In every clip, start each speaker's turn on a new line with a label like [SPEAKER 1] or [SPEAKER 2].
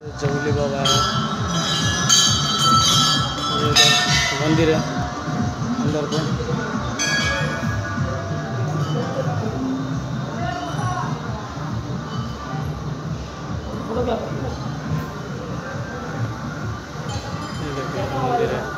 [SPEAKER 1] जंगली बाबा है, ये मंदिर है अंदर पे। ये देखिए मंदिर है।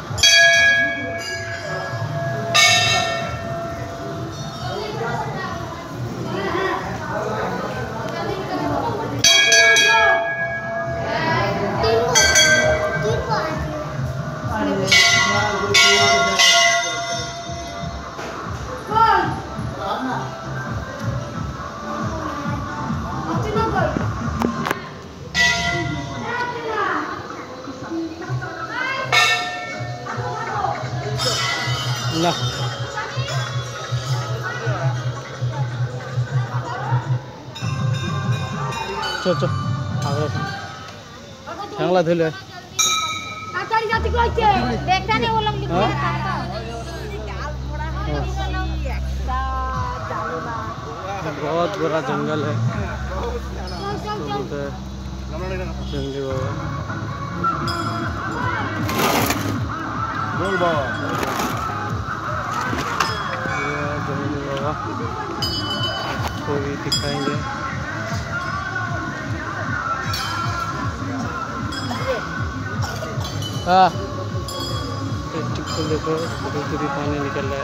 [SPEAKER 1] ना चो चो आगे ठंगला धुले
[SPEAKER 2] देखता नहीं वो लोग लिखा
[SPEAKER 1] बहुत बड़ा जंगल है। जंगली बाबा जंगली बाबा को भी दिखाएंगे। हाँ को देखो पूरी पानी निकल रहा है,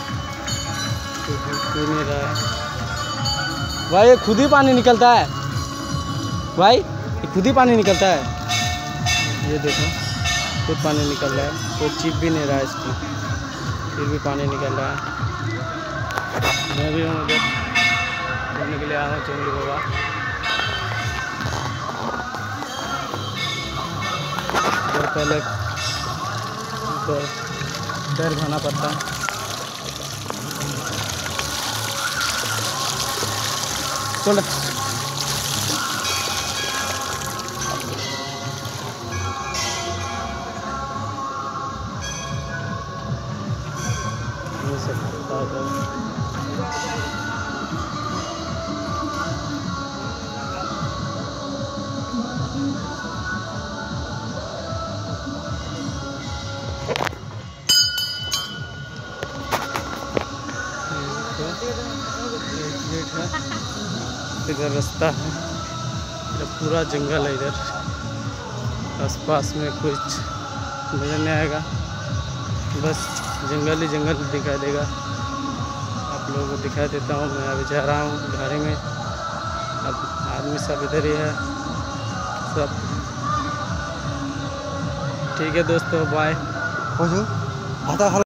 [SPEAKER 1] पी नहीं रहा है भाई। ये खुद ही पानी निकलता है भाई, ये खुद ही पानी निकलता है। ये देखो खुद पानी निकल रहा है, कोई चिप भी नहीं रहा है इसको, फिर भी पानी निकल रहा है। मैं भी हूँ उधर घूमने के लिए आया हूँ जंगली बाबा। और पहले पैर धोना पड़ता है। चलो ये सब इधर रास्ता है, इधर पूरा जंगल है। इधर आसपास में कुछ नजर नहीं आएगा, बस जंगल ही जंगल दिखाई देगा। आप लोगों को दिखा देता हूँ। मैं अभी जा रहा हूँ गाड़ी में, अब आदमी सब इधर ही है सब। ठीक है दोस्तों, बाय।